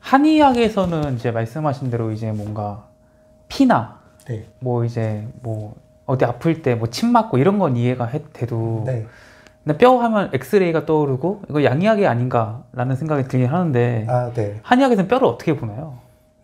한의학에서는 이제 말씀하신 대로 이제 뭔가 피나 네. 뭐 이제 뭐 어디 아플 때 뭐 침 맞고 이런 건 이해가 돼도 네. 근데 뼈 하면 엑스레이가 떠오르고 이거 양의학이 아닌가라는 생각이 들긴 하는데 네. 한의학에서는 뼈를 어떻게 보나요?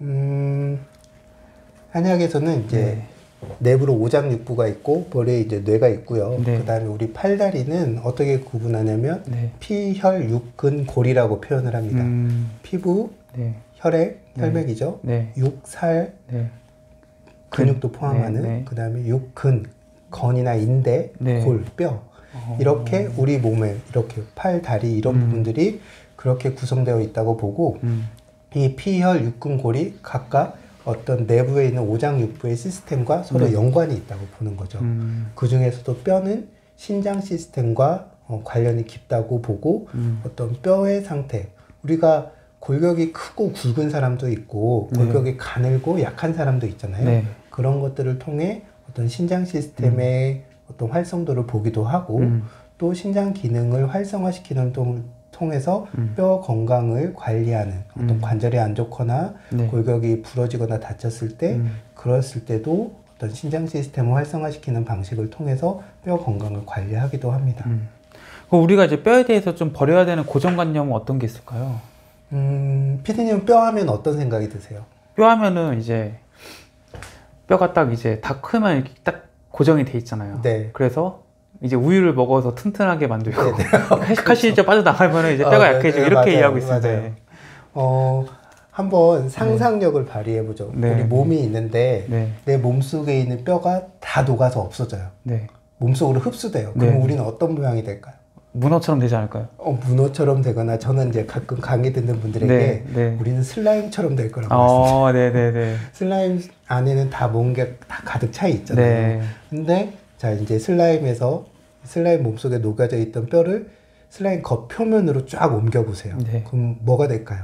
한의학에서는 이제 네. 내부로 오장육부가 있고 머리에 이제 뇌가 있고요. 네. 그다음에 우리 팔다리는 어떻게 구분하냐면 네. 피, 혈, 육, 근, 골이라고 표현을 합니다. 피부, 네. 혈액, 네. 혈맥이죠. 네. 육, 살, 네. 근육도 포함하는 네. 네. 그다음에 육, 근, 건이나 인대, 네. 골, 뼈 이렇게 우리 몸에 이렇게 팔, 다리 이런 부분들이 그렇게 구성되어 있다고 보고 이 피, 혈, 육, 근, 골이 각각 어떤 내부에 있는 오장육부의 시스템과 서로 네. 연관이 있다고 보는 거죠. 그 중에서도 뼈는 신장 시스템과 관련이 깊다고 보고 어떤 뼈의 상태, 우리가 골격이 크고 굵은 사람도 있고 골격이 네. 가늘고 약한 사람도 있잖아요. 네. 그런 것들을 통해 어떤 신장 시스템의 어떤 활성도를 보기도 하고 또 신장 기능을 활성화시키는 통해서 뼈 건강을 관리하는 어떤 관절이 안 좋거나 네. 골격이 부러지거나 다쳤을 때 그랬을 때도 어떤 신장 시스템을 활성화시키는 방식을 통해서 뼈 건강을 관리하기도 합니다. 그럼 우리가 이제 뼈에 대해서 좀 버려야 되는 고정관념은 어떤 게 있을까요? 피디님은 뼈 하면 어떤 생각이 드세요? 뼈 하면은 이제 뼈가 딱 이제 다 크면 이렇게 딱 고정이 돼 있잖아요. 네. 그래서 이제 우유를 먹어서 튼튼하게 만들고 네, 칼슘이 빠져나가면 이제 뼈가 네, 약해지고 네, 이렇게 맞아요, 이해하고 있는데 한번 상상력을 발휘해보죠. 네. 우리 몸이 있는데 네. 내 몸속에 있는 뼈가 다 녹아서 없어져요. 네. 몸속으로 흡수돼요. 그럼 네. 우리는 어떤 모양이 될까요? 문어처럼 되지 않을까요? 문어처럼 되거나 저는 이제 가끔 강의 듣는 분들에게 네, 네. 우리는 슬라임처럼 될 거라고 말씀드려요. 네네네. 슬라임 안에는 다 뭔가 다 가득 차 있잖아요. 네. 근데 자 이제 슬라임 몸속에 녹아져 있던 뼈를 슬라임 겉표면으로 쫙 옮겨보세요. 네. 그럼 뭐가 될까요?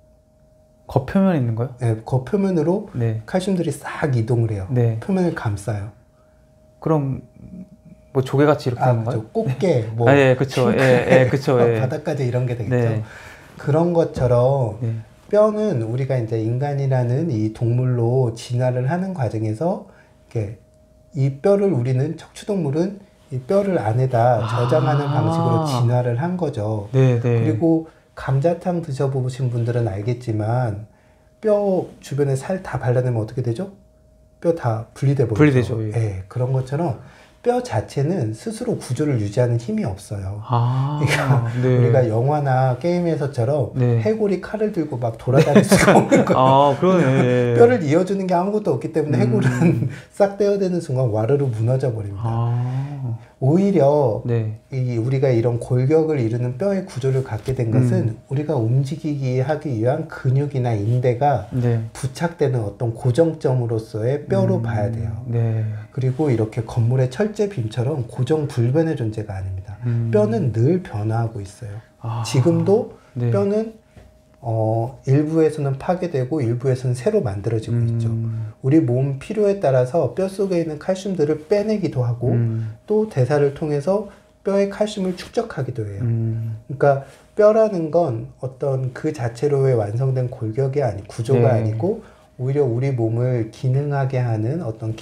겉표면에 있는 거요? 네, 겉표면으로 네. 칼슘들이 싹 이동을 해요. 네. 표면을 감싸요. 그럼 뭐 조개같이 이렇게 되는 건가요? 꽃게, 뭐 예, 그쵸. 예, 그쵸. 예. 바닥까지 이런 게 되겠죠. 네. 그런 것처럼 네. 뼈는 우리가 이제 인간이라는 이 동물로 진화를 하는 과정에서 이렇게 이 뼈를 우리는 척추동물은 이 뼈를 안에다 저장하는 방식으로 진화를 한 거죠. 네, 네. 그리고 감자탕 드셔보신 분들은 알겠지만 뼈 주변에 살 다 발라내면 어떻게 되죠? 뼈 다 분리돼 버리죠. 분리되죠. 예. 네, 그런 것처럼 뼈 자체는 스스로 구조를 유지하는 힘이 없어요. 그러니까 네. 우리가 영화나 게임에서처럼 네. 해골이 칼을 들고 막 돌아다닐 수가 없는 거예요. 그러네. 뼈를 이어주는 게 아무것도 없기 때문에 해골은 싹 떼어대는 순간 와르르 무너져 버립니다. 오히려 네. 우리가 이런 골격을 이루는 뼈의 구조를 갖게 된 것은 우리가 움직이게 하기 위한 근육이나 인대가 네. 부착되는 어떤 고정점으로서의 뼈로 봐야 돼요. 네. 그리고 이렇게 건물의 철제빔처럼 고정불변의 존재가 아닙니다. 뼈는 늘 변화하고 있어요. 지금도 네. 뼈는 일부에서는 파괴되고 일부에서는 새로 만들어지고 있죠. 우리 몸 필요에 따라서 뼈 속에 있는 칼슘들을 빼내기도 하고 또 대사를 통해서 뼈의 칼슘을 축적하기도 해요. 그러니까 뼈라는 건 어떤 그 자체로의 완성된 골격이 구조가 네. 아니고 오히려 우리 몸을 기능하게 하는 어떤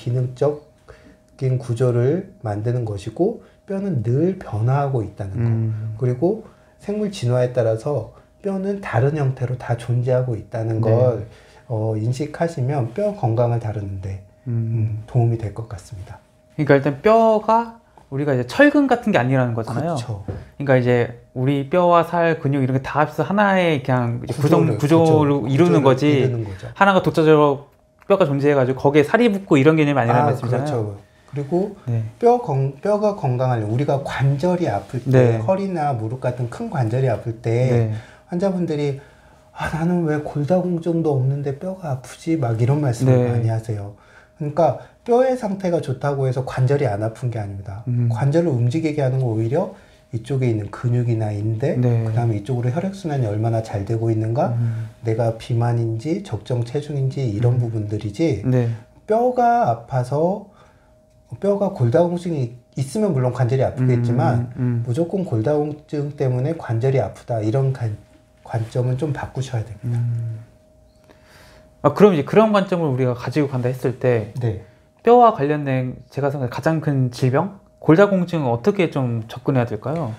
기능적인 구조를 만드는 것이고 뼈는 늘 변화하고 있다는 거. 그리고 생물 진화에 따라서 뼈는 다른 형태로 다 존재하고 있다는 걸 인식하시면 뼈 건강을 다루는데 도움이 될 것 같습니다. 그러니까 일단 뼈가 우리가 이제 철근 같은 게 아니라는 거잖아요. 그렇죠. 그러니까 이제 우리 뼈와 살, 근육 이런 게 다 합쳐서 하나의 그냥 구조로 이루는 거지. 하나가 독자적으로 뼈가 존재해가지고 거기에 살이 붙고 이런 개념이 아니라는 말씀이잖아요. 그렇죠. 그리고 네. 뼈가 건강하려면 우리가 관절이 아플 때 네. 허리나 무릎 같은 큰 관절이 아플 때 네. 환자분들이 나는 왜 골다공증도 없는데 뼈가 아프지? 막 이런 말씀을 네. 많이 하세요. 그러니까 뼈의 상태가 좋다고 해서 관절이 안 아픈 게 아닙니다. 관절을 움직이게 하는 건 오히려 이쪽에 있는 근육이나 인대, 네. 그 다음에 이쪽으로 혈액순환이 얼마나 잘 되고 있는가, 내가 비만인지 적정 체중인지 이런 부분들이지 네. 뼈가 아파서 뼈가 골다공증이 있으면 물론 관절이 아프겠지만 무조건 골다공증 때문에 관절이 아프다 이런 관점은 좀 바꾸셔야 됩니다. 그럼 이제 그런 관점을 우리가 가지고 간다 했을 때 네. 뼈와 관련된 제가 생각하는 가장 큰 질병? 골다공증은 어떻게 좀 접근해야 될까요?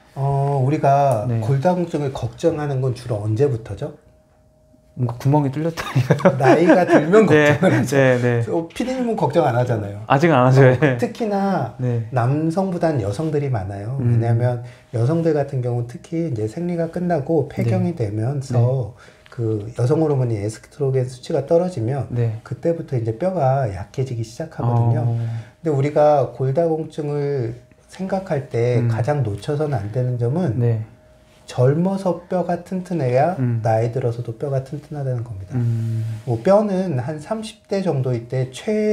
우리가 네. 골다공증을 걱정하는 건 주로 언제부터죠? 뭔가 구멍이 뚫렸다니까요. 나이가 들면 걱정을 하죠. 네. 피디님은 걱정 안 하잖아요. 아직은 안 하죠. 특히나 네. 남성보다는 여성들이 많아요. 왜냐하면 여성들 같은 경우 특히 이제 생리가 끝나고 폐경이 되면서 그 여성 호르몬이 에스트로겐 수치가 떨어지면 그때부터 이제 뼈가 약해지기 시작하거든요. 근데 우리가 골다공증을 생각할 때 가장 놓쳐서는 안 되는 점은 젊어서 뼈가 튼튼해야 나이 들어서도 뼈가 튼튼하다는 겁니다. 뭐 뼈는 한 30대 정도일 때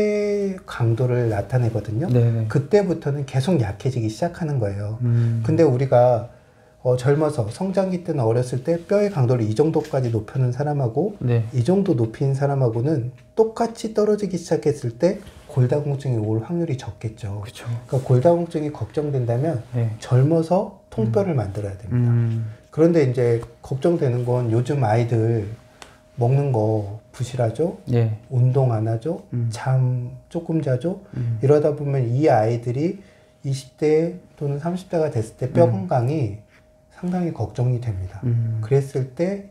최강도를 나타내거든요. 그때부터는 계속 약해지기 시작하는 거예요. 근데 우리가 젊어서 성장기 때는 어렸을 때 뼈의 강도를 이 정도까지 높여놓은 사람하고 이 정도 높인 사람하고는 똑같이 떨어지기 시작했을 때 골다공증이 올 확률이 적겠죠. 그쵸. 그러니까 골다공증이 걱정된다면 젊어서 통뼈를 만들어야 됩니다. 그런데 이제 걱정되는 건 요즘 아이들 먹는 거 부실하죠? 운동 안 하죠? 잠 조금 자죠? 이러다 보면 이 아이들이 20대 또는 30대가 됐을 때 뼈 건강이 상당히 걱정이 됩니다. 그랬을 때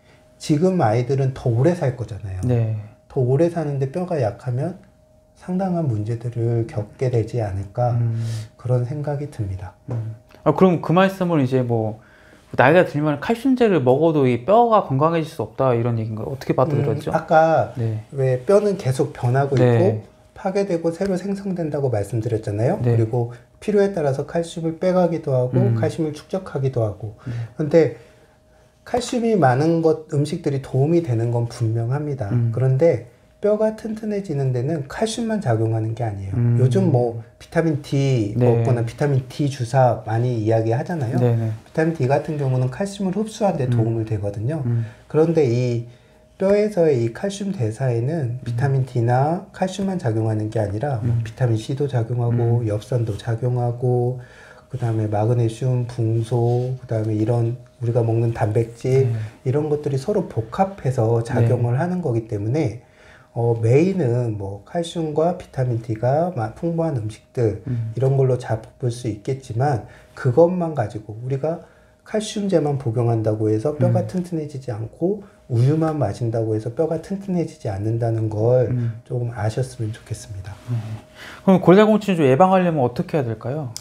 지금 아이들은 더 오래 살 거잖아요. 더 오래 사는데 뼈가 약하면 상당한 문제들을 겪게 되지 않을까 그런 생각이 듭니다. 그럼 그 말씀을 이제 뭐 나이가 들면 칼슘제를 먹어도 이 뼈가 건강해질 수 없다 이런 얘기인가요? 어떻게 받아들였죠? 아까 왜 뼈는 계속 변하고 있고 파괴되고 새로 생성된다고 말씀드렸잖아요. 그리고 필요에 따라서 칼슘을 빼가기도 하고 칼슘을 축적하기도 하고 근데 칼슘이 많은 음식들이 도움이 되는 건 분명합니다. 그런데 뼈가 튼튼해지는 데는 칼슘만 작용하는 게 아니에요. 요즘 뭐 비타민 D 먹거나 비타민 D 주사 많이 이야기 하잖아요. 비타민 D 같은 경우는 칼슘을 흡수하는 데 도움을 되거든요. 그런데 이 뼈에서의 이 칼슘 대사에는 비타민 D나 칼슘만 작용하는 게 아니라 비타민 C도 작용하고 엽산도 작용하고 그 다음에 마그네슘, 붕소, 그 다음에 이런 우리가 먹는 단백질 이런 것들이 서로 복합해서 작용을 하는 거기 때문에 메인은 뭐 칼슘과 비타민 D가 풍부한 음식들 이런 걸로 잡을 수 있겠지만 그것만 가지고 우리가 칼슘제만 복용한다고 해서 뼈가 튼튼해지지 않고 우유만 마신다고 해서 뼈가 튼튼해지지 않는다는 걸 조금 아셨으면 좋겠습니다. 그럼 골다공증 좀 예방하려면 어떻게 해야 될까요?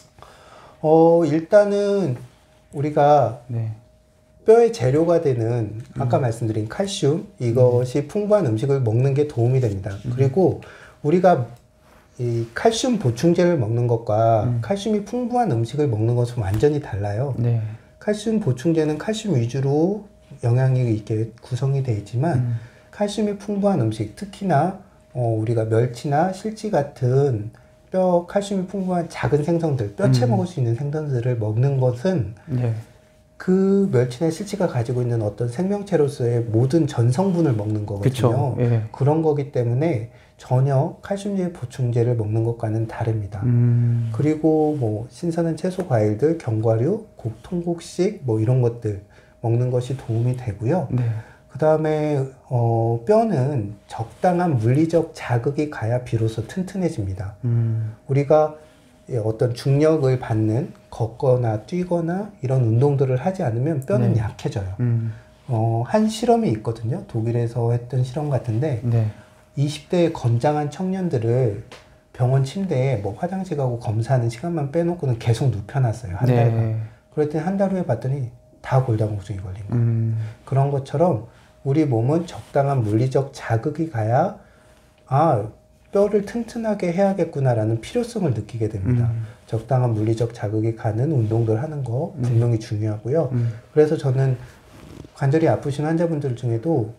일단은 우리가 뼈의 재료가 되는 아까 말씀드린 칼슘 이것이 풍부한 음식을 먹는 게 도움이 됩니다. 그리고 우리가 이 칼슘 보충제를 먹는 것과 칼슘이 풍부한 음식을 먹는 것은 완전히 달라요. 칼슘 보충제는 칼슘 위주로 영양이 있게 구성이 되어 있지만 칼슘이 풍부한 음식 특히나 우리가 멸치나 실치 같은 뼈 칼슘이 풍부한 작은 생선들 뼈채 먹을 수 있는 생선들을 먹는 것은 그 멸치나 실치가 가지고 있는 어떤 생명체로서의 모든 전성분을 먹는 거거든요. 그런 거기 때문에 전혀 칼슘제 보충제를 먹는 것과는 다릅니다. 그리고 뭐 신선한 채소 과일들, 견과류, 통곡식 뭐 이런 것들 먹는 것이 도움이 되고요. 그 다음에 뼈는 적당한 물리적 자극이 가야 비로소 튼튼해집니다. 우리가 어떤 중력을 받는 걷거나 뛰거나 이런 운동들을 하지 않으면 뼈는 약해져요. 한 실험이 있거든요. 독일에서 했던 실험 같은데 20대의 건장한 청년들을 병원 침대에 뭐 화장실 가고 검사하는 시간만 빼놓고는 계속 눕혀놨어요. 한 달간. 그랬더니 한 달 후에 봤더니 다 골다공증이 걸린 거예요. 그런 것처럼 우리 몸은 적당한 물리적 자극이 가야 뼈를 튼튼하게 해야겠구나라는 필요성을 느끼게 됩니다. 적당한 물리적 자극이 가는 운동들 하는 거 분명히 중요하고요. 그래서 저는 관절이 아프신 환자분들 중에도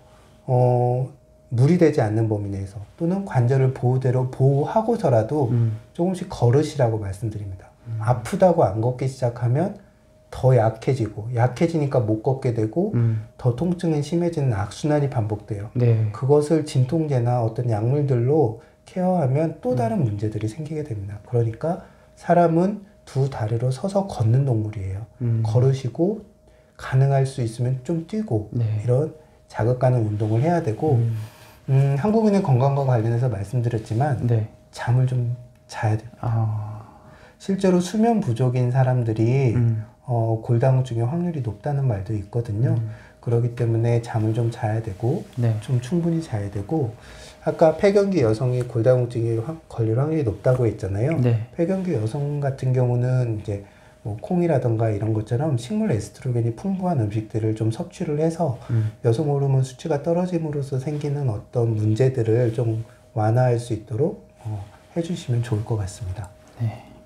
무리되지 않는 범위 내에서 또는 관절을 보호대로 보호하고서라도 조금씩 걸으시라고 말씀드립니다. 아프다고 안 걷기 시작하면 더 약해지니까 못 걷게 되고 더 통증이 심해지는 악순환이 반복돼요. 그것을 진통제나 어떤 약물들로 케어하면 또 다른 문제들이 생기게 됩니다. 그러니까 사람은 두 다리로 서서 걷는 동물이에요. 걸으시고 가능할 수 있으면 좀 뛰고 이런 자극 가는 운동을 해야 되고 한국인의 건강과 관련해서 말씀드렸지만 네. 잠을 좀 자야 됩니다. 실제로 수면 부족인 사람들이 골다공증의 확률이 높다는 말도 있거든요. 그렇기 때문에 잠을 좀 자야 되고 네. 좀 충분히 자야 되고 아까 폐경기 여성이 골다공증에 걸릴 확률이 높다고 했잖아요. 네. 폐경기 여성 같은 경우는 이제 뭐 콩이라던가 이런 것처럼 식물 에스트로겐이 풍부한 음식들을 좀 섭취를 해서 여성 호르몬 수치가 떨어짐으로써 생기는 어떤 문제들을 좀 완화할 수 있도록 해주시면 좋을 것 같습니다. 네.